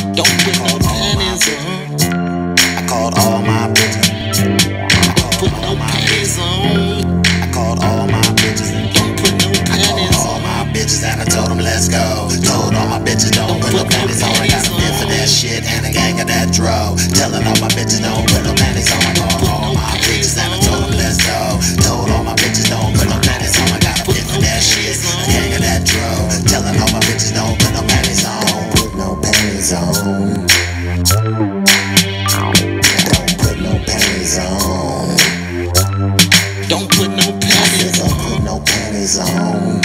Don't put no panties on. I called all my bitches. Don't put no panties on. I called all my bitches. Don't put no panties All on. my bitches and I told them let's go. Told all my bitches don't put no panties on. I got a bit for that shit and a gang of that dro. Telling all my bitches don't put no panties on. I called all my bitches and I told them let's go. Told all my bitches don't put no panties on. I got a bit for that shit, a gang of that dro. Telling all my bitches don't put no panties on. Don't put no panties on. Don't put no panties on. Don't put no panties Don't put no panties on.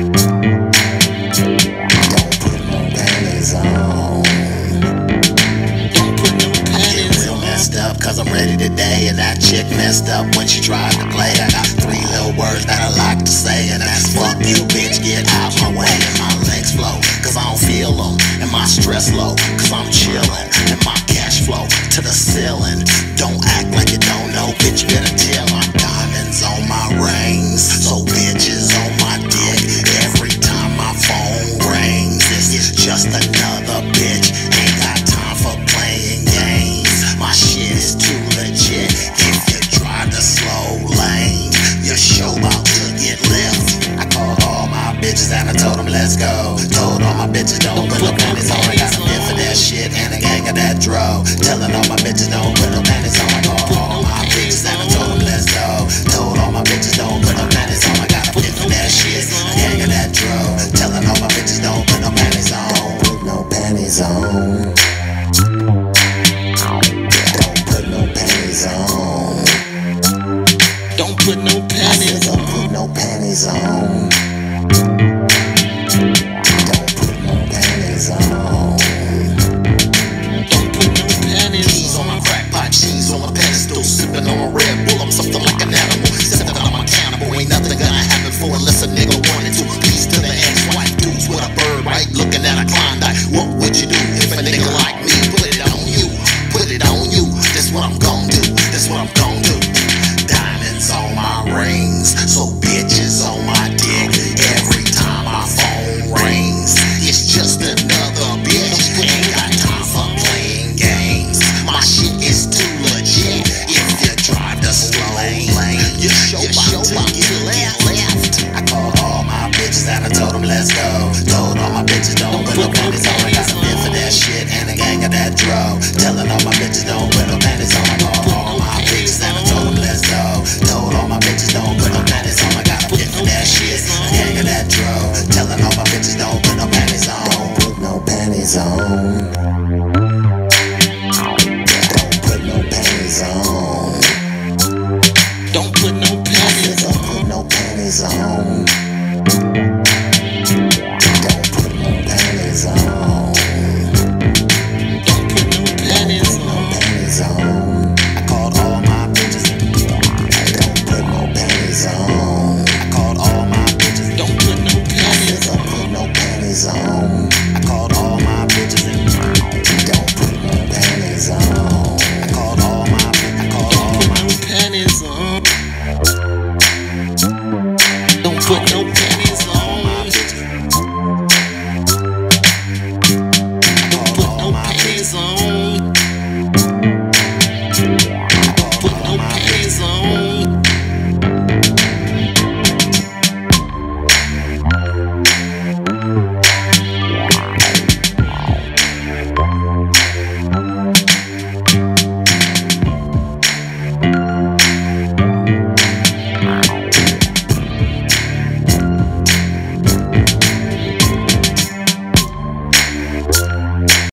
Don't put no panties on. Don't put no panties Real on. messed up, cause I'm ready today. And that chick messed up when she tried to play. I got 3 little words that I like to say, and that's fuck you, bitch, get out my way. And my legs flow, cause I don't feel them. And my stress low, cause I'm chillin'. And my cash flow to the ceiling. Don't act like you don't know, bitch, better tell. My diamonds on my rings, so bitches on my dick. Every time my phone rings, this is just another bitch. Ain't got time for playing games. My shit is too legit. If you try the slow lane, your show about to get left. I called all my bitches and I told them let's go. Told all my bitches don't put no panties on. I got a bit for that shit and a gang of that dro. Telling all my bitches don't put no panties on. I called all my bitches and I told them let's go. Told all my bitches don't put no panties on. I got a bit for that shit, a gang of that dro. Telling all my bitches don't put no panties on. Don't put no panties on. Don't put no panties on. Don't put no panties Don't on. put no panties on. Don't put no panties on. Don't put no panties Keys on my crack pot, cheese on my pedestal, sipping on a Red Bull. I'm something like an animal, said that I'm accountable. Ain't nothing gonna happen for unless a nigga wanted to. Peace to the ex-wife, dudes with a bird right, looking at a Klondike. What would you do if a nigga like me put it on you? Put it on you. That's what I'm gon' do. That's what I'm gon' do. Diamonds on my rings, so bitches on my dick. Every time my phone rings, it's just another bitch. Ain't got time for playing games. My shit is too legit. If you drive the slow lane, your show about to get left. I called all my bitches and I told them let's go. Told all my bitches don't put no panties on. I got a bit for that shit and a gang of that dro. Telling all my bitches don't put no panties on. I called all my bitches and I told them let's go. Told all my bitches don't put no panties on. I got a bit for that shit, a gang of that dro. Telling all my bitches don't put no panties on. Don't put no panties on.